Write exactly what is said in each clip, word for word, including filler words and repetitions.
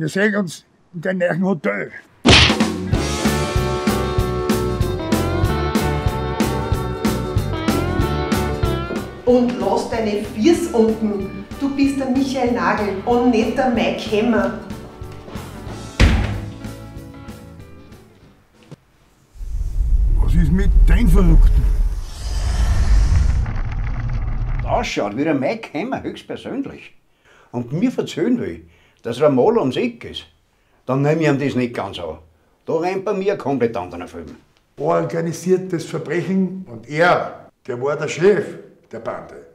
Wir sehen uns in deinem neuen Hotel. Und lass deine Fiers unten. Du bist der Michael Nagel und nicht der Mike Hemmer. Was ist mit den Verrückten? Ausschaut wie der Mike Hemmer höchstpersönlich. Und mir verzöhnen will, dass er einmal ums Eck ist. Dann nehme ich ihm das nicht ganz an. Da rennt bei mir ein komplett anderer Film. Organisiertes Verbrechen und er, der war der Chef der Bande.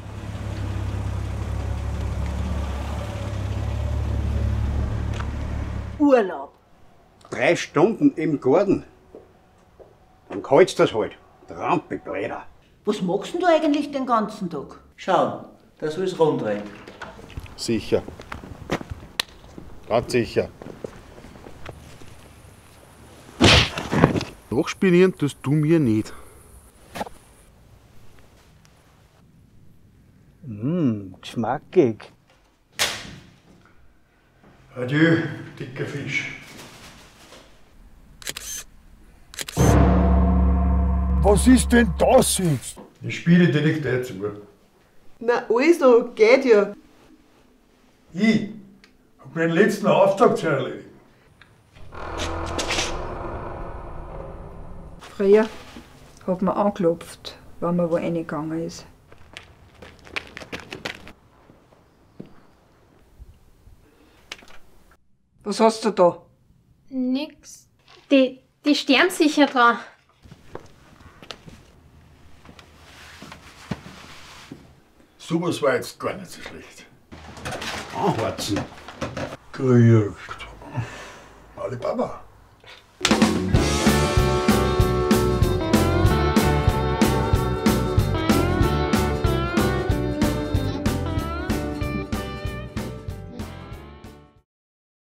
Urlaub. Drei Stunden im Garten. Dann kalt's das halt. Trampelbläder. Was machst denn du eigentlich den ganzen Tag? Schauen, dass wir es rumdrehen. Sicher. Ganz sicher. Nachspionieren tust du mir nicht. Mmh, geschmackig. Adieu, dicker Fisch. Was ist denn das jetzt? Ich spiele dir nicht dazu. Na also, geht ja. Ich hab meinen letzten Auftrag zu erledigen. Früher hat man angeklopft, wenn man wo reingegangen ist. Was hast du da? Nix. Die, die sterben sicher dran. Sowas war jetzt gar nicht so schlecht. Anhorzen. Grüß Alibaba.